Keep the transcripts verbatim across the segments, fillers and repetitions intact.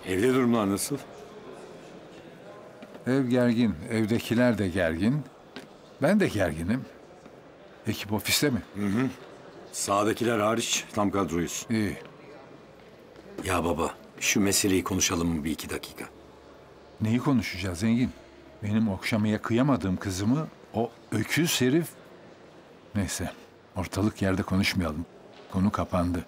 Evde durumlar nasıl? Ev gergin, evdekiler de gergin. Ben de gerginim. Ekip ofiste mi? Hı hı. Sağdakiler hariç tam kadroyuz. İyi. Ya baba, şu meseleyi konuşalım mı bir iki dakika? Neyi konuşacağız Zengin? Benim okşamaya kıyamadığım kızımı o öküz herif... Neyse, ortalık yerde konuşmayalım. Konu kapandı.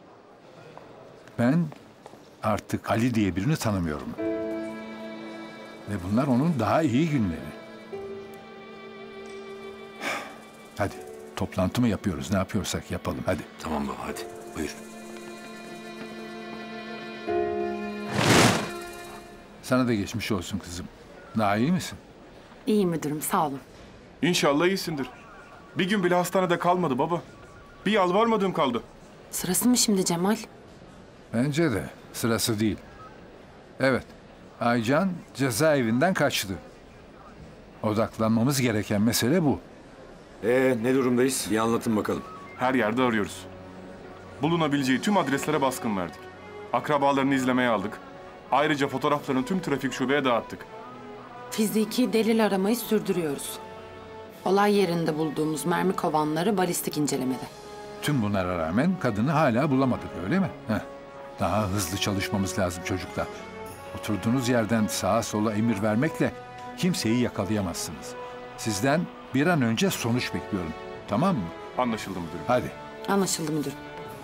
Ben artık Ali diye birini tanımıyorum. Ve bunlar onun daha iyi günleri. Hadi, toplantı mı yapıyoruz? Ne yapıyorsak yapalım, hadi. Tamam baba, hadi. Buyur. Sana da geçmiş olsun kızım. Daha iyi misin? İyi müdürüm, sağ olun. İnşallah iyisindir. Bir gün bile hastanede kalmadı baba. Bir yalvarmadığım kaldı. Sırası mı şimdi Cemal? Bence de sırası değil. Evet, Aycan cezaevinden kaçtı. Odaklanmamız gereken mesele bu. Ee, ne durumdayız? Bir anlatın bakalım. Her yerde arıyoruz. Bulunabileceği tüm adreslere baskın verdik. Akrabalarını izlemeye aldık. Ayrıca fotoğraflarını tüm trafik şubeye dağıttık. Fiziki delil aramayı sürdürüyoruz. Olay yerinde bulduğumuz mermi kovanları balistik incelemede. Tüm bunlara rağmen kadını hala bulamadık, öyle mi? Heh. Daha hızlı çalışmamız lazım çocuklar. Oturduğunuz yerden sağa sola emir vermekle kimseyi yakalayamazsınız. Sizden bir an önce sonuç bekliyorum. Tamam mı? Anlaşıldı müdürüm. Hadi. Anlaşıldı müdürüm.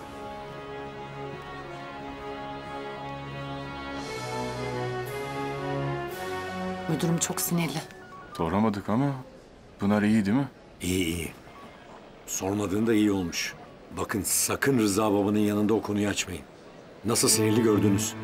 Müdürüm çok sinirli. Soramadık ama Pınar iyi değil mi? İyi iyi. Sormadığın da iyi olmuş. Bakın sakın Rıza babanın yanında o konuyu açmayın. Nasıl sinirli gördünüz.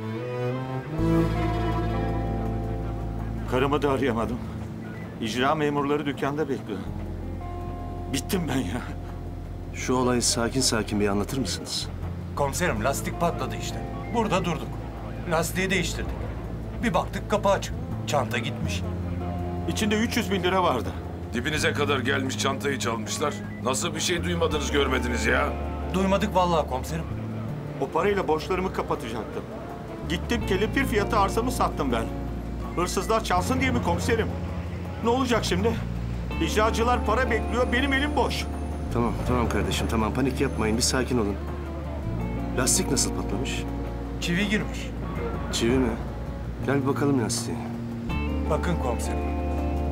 Karımı da arayamadım. İcra memurları dükkanda bekliyor. Bittim ben ya. Şu olayı sakin sakin bir anlatır mısınız? Komiserim lastik patladı işte. Burada durduk. Lastiği değiştirdik. Bir baktık kapı açık. Çanta gitmiş. İçinde üç yüz bin lira vardı. Dibinize kadar gelmiş çantayı çalmışlar. Nasıl bir şey duymadınız görmediniz ya? Duymadık vallahi komiserim. O parayla borçlarımı kapatacaktım. Gittim kelepir fiyatı arsamı sattım ben. Hırsızlar çalsın diye mi komiserim? Ne olacak şimdi? İcracılar para bekliyor, benim elim boş. Tamam, tamam kardeşim, tamam. Panik yapmayın, bir sakin olun. Lastik nasıl patlamış? Çivi girmiş. Çivi mi? Gel bir bakalım lastiğe. Bakın komiserim.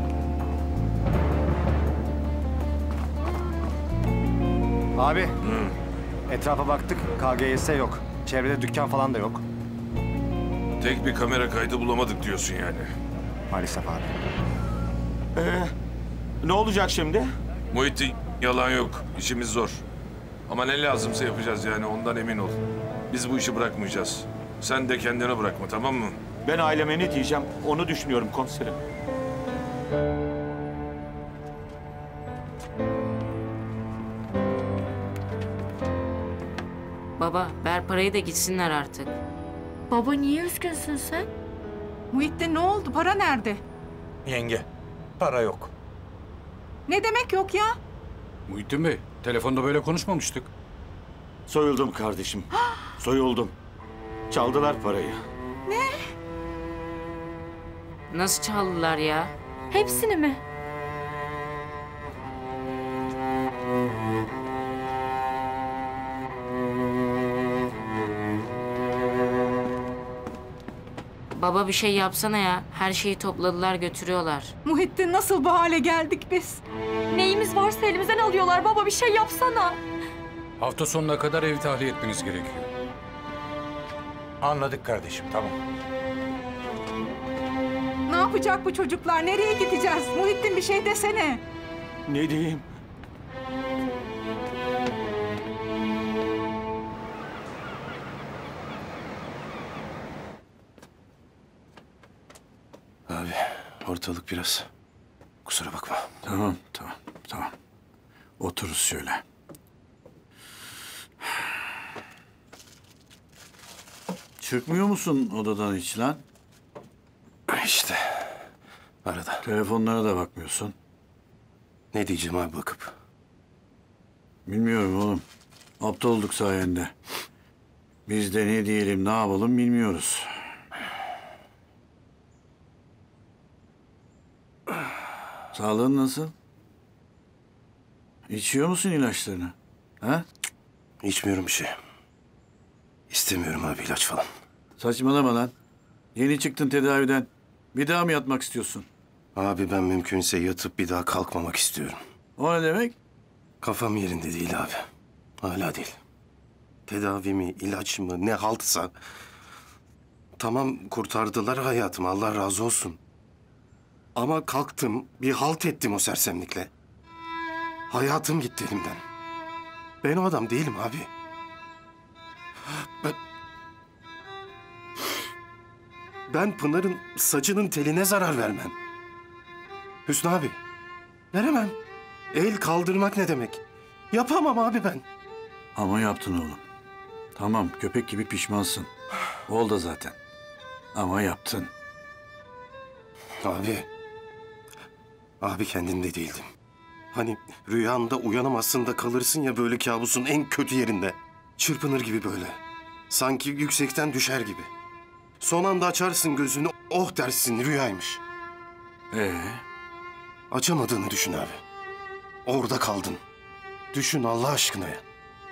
Abi, Hı. etrafa baktık, K G S yok. Çevrede dükkan falan da yok. Tek bir kamera kaydı bulamadık diyorsun yani. Maalesef abi. Ee, ne olacak şimdi? Muhittin, yalan yok. İşimiz zor. Ama ne lazımsa yapacağız yani, ondan emin ol. Biz bu işi bırakmayacağız. Sen de kendine bırakma, tamam mı? Ben aileme ne diyeceğim, onu düşünüyorum komiserim. Baba, ver parayı da gitsinler artık. Baba niye üzgünsün sen? Muhittin ne oldu? Para nerede? Yenge, para yok. Ne demek yok ya? Muhittin Bey, telefonda böyle konuşmamıştık. Soyuldum kardeşim. Soyuldum. Çaldılar parayı. Ne? Nasıl çaldılar ya? Hepsini mi? Baba bir şey yapsana ya. Her şeyi topladılar götürüyorlar. Muhittin nasıl bu hale geldik biz? Neyimiz varsa elimizden alıyorlar baba, bir şey yapsana. Hafta sonuna kadar evi tahliye etmeniz gerekiyor. Anladık kardeşim, tamam. Ne yapacak bu çocuklar? Nereye gideceğiz? Muhittin bir şey desene. Ne diyeyim? Abi, ortalık biraz. Kusura bakma. Tamam, tamam, tamam. Otururuz şöyle. Çıkmıyor musun odadan hiç lan? İşte, arada. Telefonlara da bakmıyorsun. Ne diyeceğim abi bakıp? Bilmiyorum oğlum. Aptal olduk sayende. Biz de ne diyelim, ne yapalım bilmiyoruz. Sağlığın nasıl? İçiyor musun ilaçlarını? Ha? İçmiyorum bir şey. İstemiyorum abi ilaç falan. Saçmalama lan. Yeni çıktın tedaviden. Bir daha mı yatmak istiyorsun? Abi ben mümkünse yatıp bir daha kalkmamak istiyorum. O ne demek? Kafam yerinde değil abi. Hala değil. Tedavi mi, ilaç mı, ne haltsa. Tamam kurtardılar hayatımı, Allah razı olsun. Ama kalktım, bir halt ettim o sersemlikle. Hayatım gitti elimden. Ben o adam değilim abi. Ben... Ben Pınar'ın saçının teline zarar vermem. Hüsnü abi, veremem. El kaldırmak ne demek? Yapamam abi ben. Ama yaptın oğlum. Tamam, köpek gibi pişmansın. Ol da zaten. Ama yaptın. Abi. Abi kendimde değildim. Hani rüyanda uyanamazsın da kalırsın ya böyle kabusun en kötü yerinde. Çırpınır gibi böyle. Sanki yüksekten düşer gibi. Son anda açarsın gözünü, oh dersin rüyaymış. Ee? Açamadığını düşün abi. Orada kaldın. Düşün Allah aşkına ya.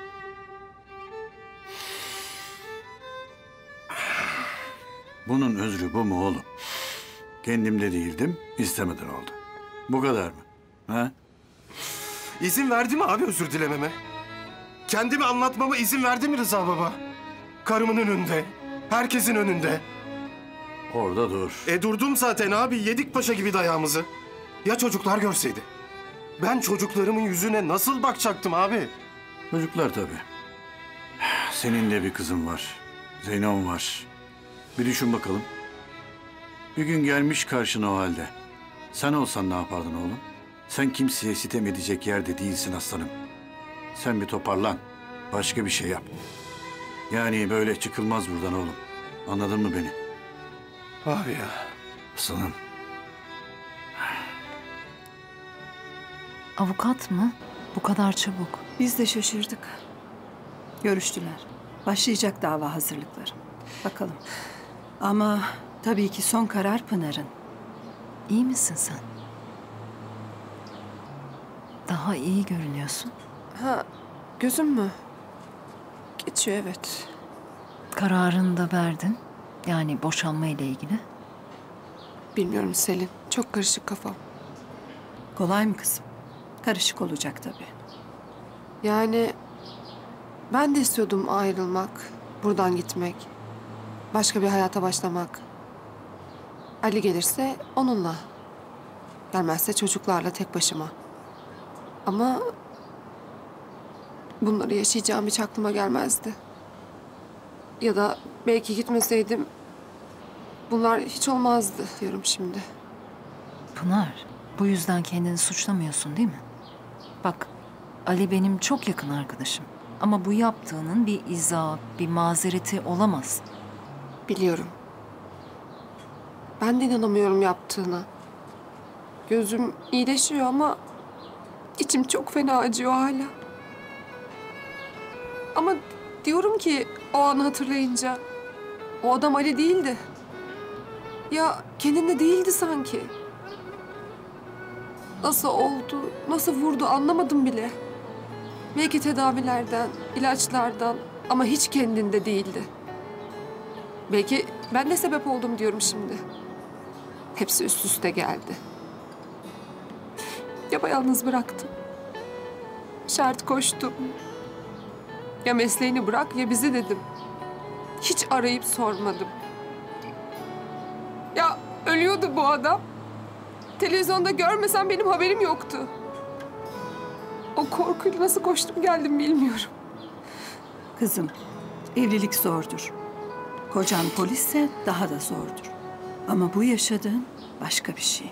Bunun özrü bu mu oğlum? Kendimde değildim, istemeden oldu. Bu kadar mı? Ha? İzin verdi mi abi özür dilememe? Kendimi anlatmama izin verdi mi Rıza baba? Karımın önünde, herkesin önünde. Orada dur. E durdum zaten abi, yedik paşa gibi dayağımızı. Ya çocuklar görseydi? Ben çocuklarımın yüzüne nasıl bakacaktım abi? Çocuklar tabii. Senin de bir kızın var. Zeyno'm var. Bir düşün bakalım. Bir gün gelmiş karşına o halde. Sen olsan ne yapardın oğlum? Sen kimseye sitem edecek yerde değilsin aslanım. Sen bir toparlan. Başka bir şey yap. Yani böyle çıkılmaz buradan oğlum. Anladın mı beni? Abi ya. Aslanım. Avukat mı? Bu kadar çabuk. Biz de şaşırdık. Görüştüler. Başlayacak dava hazırlıkları. Bakalım. Ama tabii ki son karar Pınar'ın. İyi misin sen? Daha iyi görünüyorsun. Ha, gözüm mü? Geçiyor evet. Kararını da verdin. Yani boşanma ile ilgili. Bilmiyorum Selin. Çok karışık kafam. Kolay mı kızım? Karışık olacak tabii. Yani ben de istiyordum ayrılmak, buradan gitmek, başka bir hayata başlamak. Ali gelirse onunla, gelmezse çocuklarla tek başıma. Ama bunları yaşayacağım hiç aklıma gelmezdi. Ya da belki gitmeseydim bunlar hiç olmazdı diyorum şimdi. Pınar, bu yüzden kendini suçlamıyorsun değil mi? Bak, Ali benim çok yakın arkadaşım. Ama bu yaptığının bir izah, bir mazereti olamaz. Biliyorum. Ben de inanamıyorum yaptığına. Gözüm iyileşiyor ama içim çok fena acıyor hala. Ama diyorum ki o anı hatırlayınca o adam Ali değildi. Ya kendinde değildi sanki. Nasıl oldu, nasıl vurdu anlamadım bile. Belki tedavilerden, ilaçlardan ama hiç kendinde değildi. Belki ben de sebep oldum diyorum şimdi. Hepsi üst üste geldi. Yapayalnız bıraktım. Şart koştum. Ya mesleğini bırak ya bizi dedim. Hiç arayıp sormadım. Ya ölüyordu bu adam. Televizyonda görmesem benim haberim yoktu. O korkuyla nasıl koştum geldim bilmiyorum. Kızım, evlilik zordur. Kocan polisse daha da zordur. Ama bu yaşadığın başka bir şey.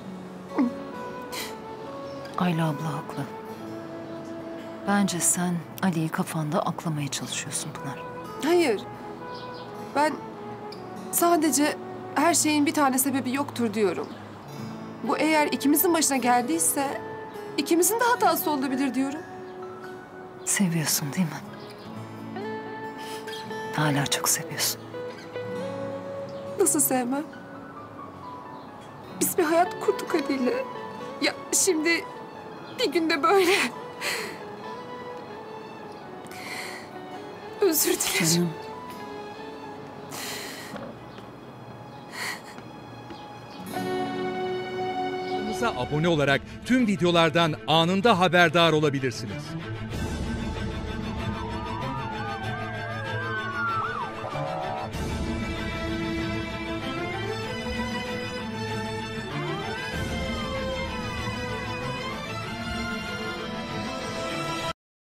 Ayla abla haklı. Bence sen Ali'yi kafanda aklamaya çalışıyorsun Pınar. Hayır. Ben sadece her şeyin bir tane sebebi yoktur diyorum. Bu eğer ikimizin başına geldiyse ikimizin de hatası olabilir diyorum. Seviyorsun değil mi? Hala çok seviyorsun. Nasıl sevmem? Biz bir hayat kurduk Ali'yle. Ya şimdi bir günde böyle. Özür dilerim. Canım. Kanalımıza abone olarak tüm videolardan anında haberdar olabilirsiniz.